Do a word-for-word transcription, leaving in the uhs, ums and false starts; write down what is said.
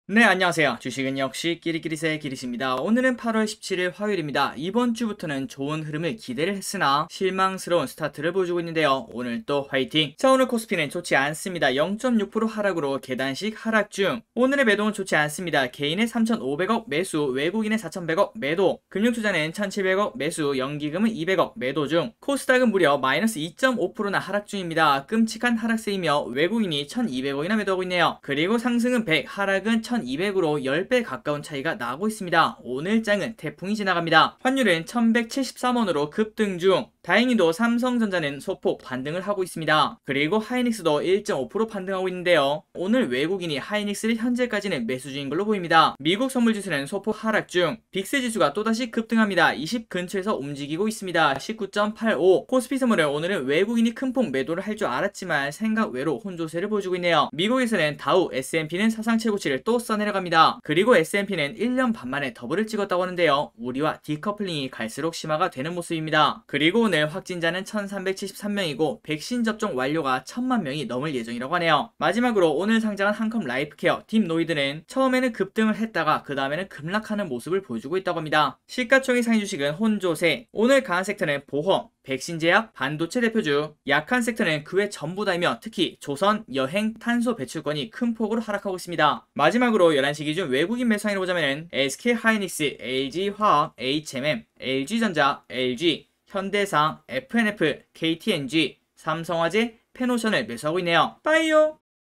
네, 안녕하세요. 주식은 역시 끼리끼리새 끼리씨입니다. 오늘은 팔월 십칠일 화요일입니다. 이번 주부터는 좋은 흐름을 기대를 했으나 실망스러운 스타트를 보여주고 있는데요. 오늘 또 화이팅! 자, 오늘 코스피는 좋지 않습니다. 영 점 육 퍼센트 하락으로 계단식 하락 중. 오늘의 매도는 좋지 않습니다. 개인의 삼천오백억 매수, 외국인의 사천백억 매도, 금융투자는 천칠백억 매수, 연기금은 이백억 매도 중. 코스닥은 무려 마이너스 이 점 오 퍼센트나 하락 중입니다. 끔찍한 하락세이며 외국인이 천이백억이나 매도하고 있네요. 그리고 상승은 백, 하락은 천이백으로 십 배 가까운 차이가 나고 있습니다. 오늘 장은 태풍이 지나갑니다. 환율은 천백칠십삼 원으로 급등 중. 다행히도 삼성전자는 소폭 반등을 하고 있습니다. 그리고 하이닉스도 일 점 오 퍼센트 반등하고 있는데요. 오늘 외국인이 하이닉스를 현재까지는 매수 중인 걸로 보입니다. 미국 선물지수는 소폭 하락 중. 빅스지수가 또다시 급등합니다. 이십 근처에서 움직이고 있습니다. 십구 점 팔오. 코스피 선물은 오늘은 외국인이 큰폭 매도를 할 줄 알았지만 생각 외로 혼조세를 보여주고 있네요. 미국에서는 다우, 에스 앤 피는 사상 최고치를 또 써내려갑니다. 그리고 에스 앤 피는 일 년 반 만에 더블을 찍었다고 하는데요. 우리와 디커플링이 갈수록 심화가 되는 모습입니다. 그리고 오늘 확진자는 천삼백칠십삼 명이고 백신 접종 완료가 천만 명이 넘을 예정이라고 하네요. 마지막으로 오늘 상장한 한컴 라이프케어, 딥노이드는 처음에는 급등을 했다가 그 다음에는 급락하는 모습을 보여주고 있다고 합니다. 시가총액 상위 주식은 혼조세. 오늘 강한 섹터는 보험, 백신 제약, 반도체 대표주, 약한 섹터는 그 외 전부 다이며 특히 조선, 여행, 탄소 배출권이 큰 폭으로 하락하고 있습니다. 마지막으로 열한 시 기준 외국인 매수상을 보자면 에스케이 하이닉스, 엘지 화학, 에이치 엠 엠, 엘지전자, 엘지, 현대상, 에프 엔 에프, 케이 티 엔 지, 삼성화재, 페노션을 매수하고 있네요. 빠이요!